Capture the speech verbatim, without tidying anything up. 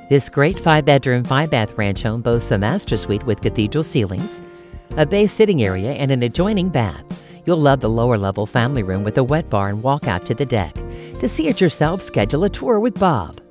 This great five-bedroom, five-bath ranch home boasts a master suite with cathedral ceilings, a bay sitting area, and an adjoining bath. You'll love the lower-level family room with a wet bar and walk out to the deck. To see it yourself, schedule a tour with Bob.